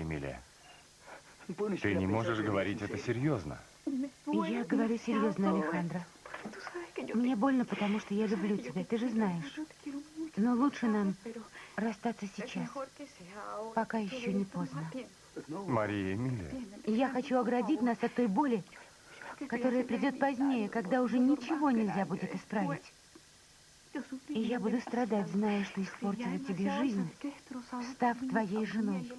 Мария Эмилия, ты не можешь говорить это серьезно. Я говорю серьезно, Алехандро. Мне больно, потому что я люблю тебя, ты же знаешь. Но лучше нам расстаться сейчас, пока еще не поздно. Мария Эмилия. Я хочу оградить нас от той боли, которая придет позднее, когда уже ничего нельзя будет исправить. И я буду страдать, зная, что испортила тебе жизнь, став твоей женой.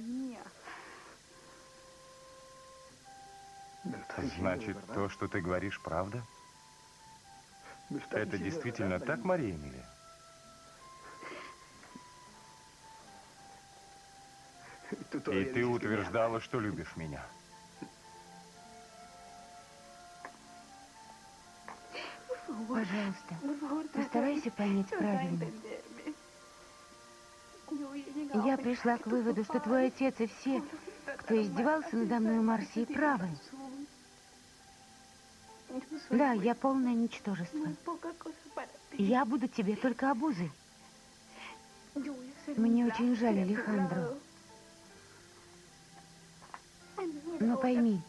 Значит, то, что ты говоришь, правда? Это действительно так, Мария Эмилия? И ты утверждала, что любишь меня. Пожалуйста, постарайся понять правильно. Я пришла к выводу, что твой отец и все, кто издевался надо мной у Марсии, правы. Да, я полное ничтожество. Я буду тебе только обузой. Мне очень жаль Алехандро. Но пойми,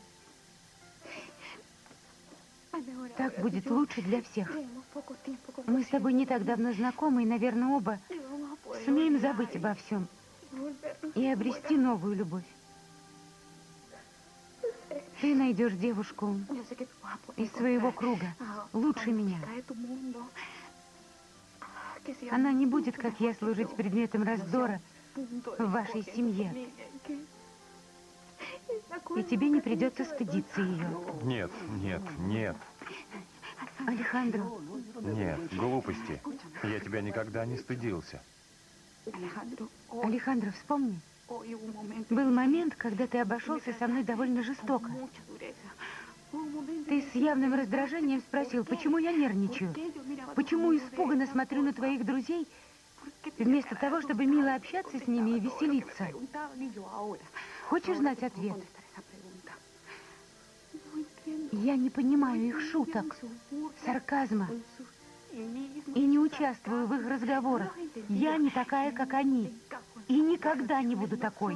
так будет лучше для всех. Мы с тобой не так давно знакомы, и, наверное, оба сумеем забыть обо всем и обрести новую любовь. Ты найдешь девушку из своего круга, лучше меня. Она не будет, как я, служить предметом раздора в вашей семье. И тебе не придется стыдиться ее. Нет, нет, нет. Алехандро. Нет, глупости. Я тебя никогда не стыдился. Алехандро, вспомни. Был момент, когда ты обошелся со мной довольно жестоко. Ты с явным раздражением спросил, почему я нервничаю, почему испуганно смотрю на твоих друзей, вместо того, чтобы мило общаться с ними и веселиться. Хочешь знать ответ? Я не понимаю их шуток, сарказма и не участвую в их разговорах. Я не такая, как они, и никогда не буду такой.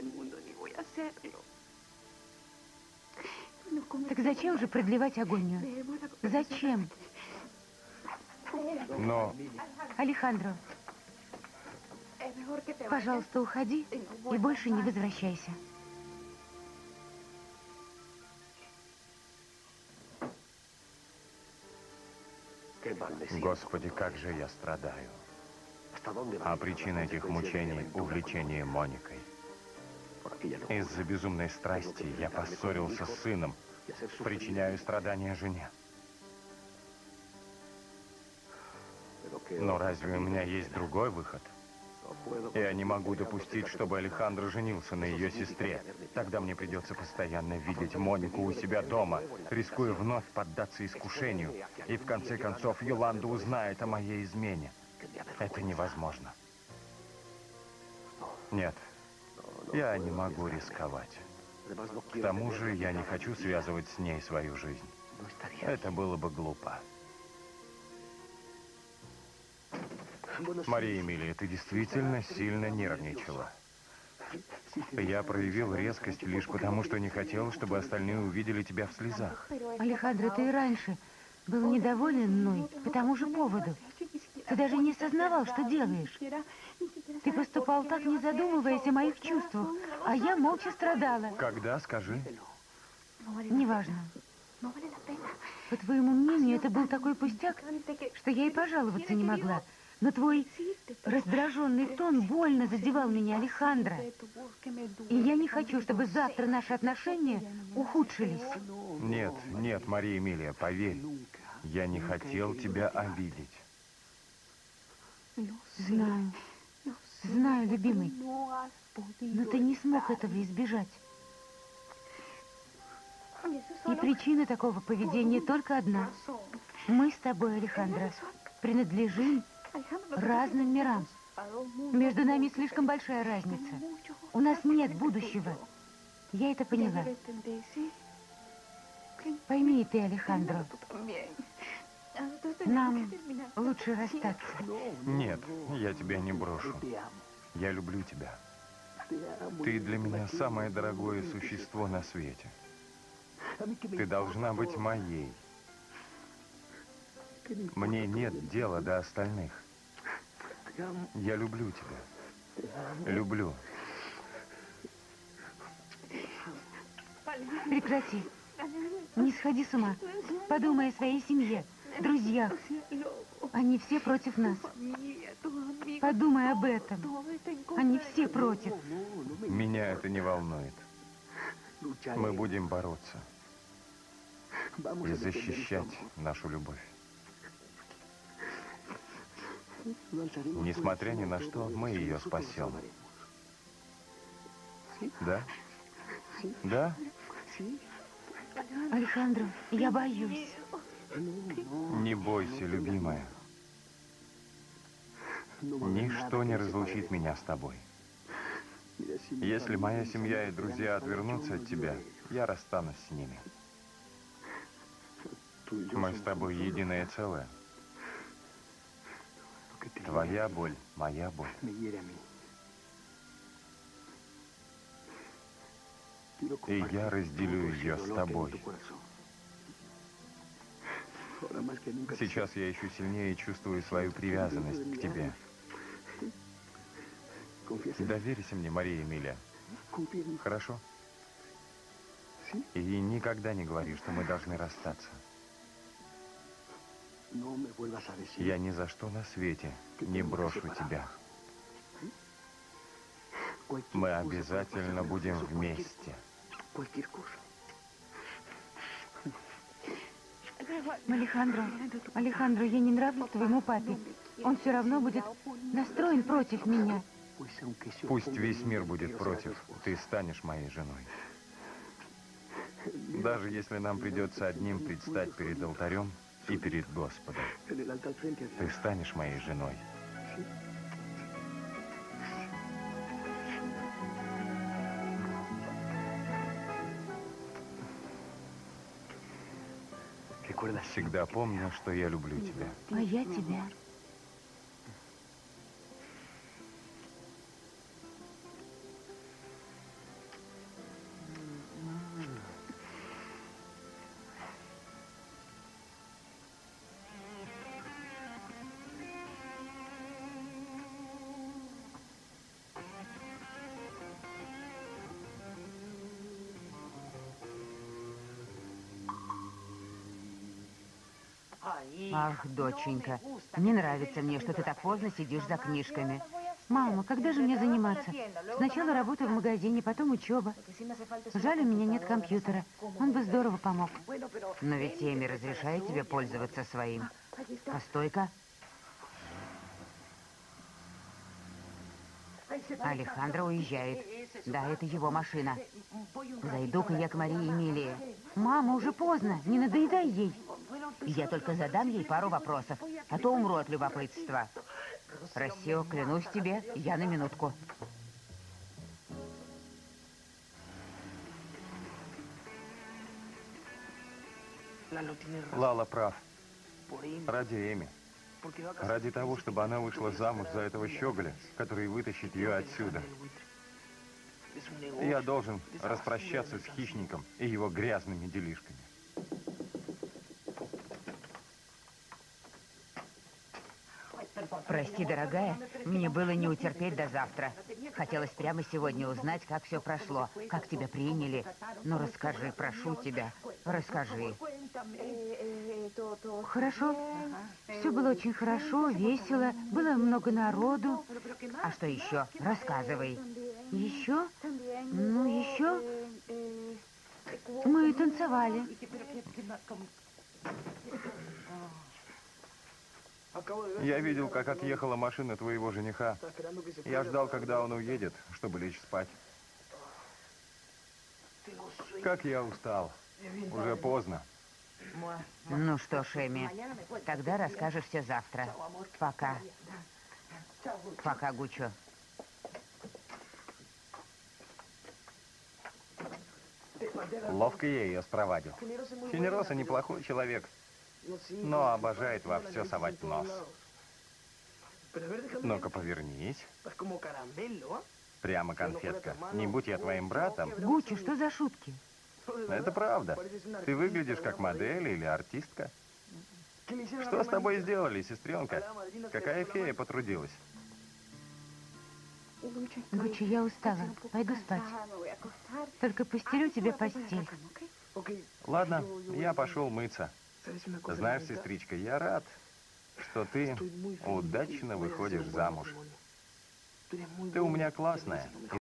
Так зачем же продлевать агонию? Зачем? Но... Алехандро, пожалуйста, уходи и больше не возвращайся. Господи, как же я страдаю. А причина этих мучений – увлечение Моникой. Из-за безумной страсти я поссорился с сыном, причиняю страдания жене. Но разве у меня есть другой выход? Я не могу допустить, чтобы Алехандро женился на ее сестре. Тогда мне придется постоянно видеть Монику у себя дома, рискуя вновь поддаться искушению. И в конце концов Йоланда узнает о моей измене. Это невозможно. Нет, я не могу рисковать. К тому же я не хочу связывать с ней свою жизнь. Это было бы глупо. Мария Эмилия, ты действительно сильно нервничала. Я проявил резкость лишь потому, что не хотел, чтобы остальные увидели тебя в слезах. Алехандро, ты и раньше был недоволен мной по тому же поводу. Ты даже не сознавал, что делаешь. Ты поступал так, не задумываясь о моих чувствах, а я молча страдала. Когда, скажи? Неважно. По твоему мнению, это был такой пустяк, что я и пожаловаться не могла. Но твой раздраженный тон больно задевал меня, Алехандро. И я не хочу, чтобы завтра наши отношения ухудшились. Нет, нет, Мария Эмилия, поверь. Я не хотел тебя обидеть. Знаю. Знаю, любимый. Но ты не смог этого избежать. И причина такого поведения только одна. Мы с тобой, Алехандро, принадлежим разным мирам. Между нами слишком большая разница. У нас нет будущего. Я это поняла. Пойми и ты, Алехандро. Нам лучше расстаться. Нет, я тебя не брошу. Я люблю тебя. Ты для меня самое дорогое существо на свете. Ты должна быть моей. Мне нет дела до остальных. Я люблю тебя. Люблю. Прекрати. Не сходи с ума. Подумай о своей семье, друзьях. Они все против нас. Подумай об этом. Они все против. Меня это не волнует. Мы будем бороться и защищать нашу любовь. Несмотря ни на что, мы ее спасем. Да? Да? Алехандро, я боюсь. Не бойся, любимая. Ничто не разлучит меня с тобой. Если моя семья и друзья отвернутся от тебя, я расстанусь с ними. Мы с тобой единое целое. Твоя боль, моя боль. И я разделю ее с тобой. Сейчас я еще сильнее чувствую свою привязанность к тебе. Доверься мне, Мария Эмилия. Хорошо? И никогда не говори, что мы должны расстаться. Я ни за что на свете не брошу тебя. Мы обязательно будем вместе. Алехандро, я не нравлюсь твоему папе. Он все равно будет настроен против меня. Пусть весь мир будет против, ты станешь моей женой. Даже если нам придется одним предстать перед алтарем и перед Господом, ты станешь моей женой. Всегда помни, что я люблю тебя. А я тебя. Ах, доченька, не нравится мне, что ты так поздно сидишь за книжками. Мама, когда же мне заниматься? Сначала работа в магазине, потом учеба. Жаль, у меня нет компьютера. Он бы здорово помог. Но ведь Эми разрешает тебе пользоваться своим. Постой-ка. Алехандро уезжает. Да, это его машина. Зайду-ка я к Марии Эмилии. Мама, уже поздно. Не надоедай ей. Я только задам ей пару вопросов, а то умру от любопытства. Россио, клянусь тебе, я на минутку. Лала прав. Ради Эми. Ради того, чтобы она вышла замуж за этого щеголя, который вытащит ее отсюда. Я должен распрощаться с хищником и его грязными делишками. Прости, дорогая, мне было не утерпеть до завтра. Хотелось прямо сегодня узнать, как все прошло, как тебя приняли. Ну, расскажи, прошу тебя, расскажи. Хорошо. Все было очень хорошо, весело, было много народу. А что еще? Рассказывай. Еще? Ну, еще? Мы танцевали. Я видел, как отъехала машина твоего жениха. Я ждал, когда он уедет, чтобы лечь спать. Как я устал. Уже поздно. Ну что ж, Эми, тогда расскажешь все завтра. Пока. Пока, Гуччо. Ловко я ее спровадил. Фенероса неплохой человек, но обожает во все совать нос. Ну-ка, повернись. Прямо конфетка. Не будь я твоим братом. Гуччи, что за шутки? Это правда. Ты выглядишь как модель или артистка. Что с тобой сделали, сестренка? Какая фея потрудилась? Гуччи, я устала. Пойду спать. Только постелю тебе постель. Ладно, я пошел мыться. Знаешь, сестричка, я рад, что ты удачно выходишь замуж. Ты у меня классная.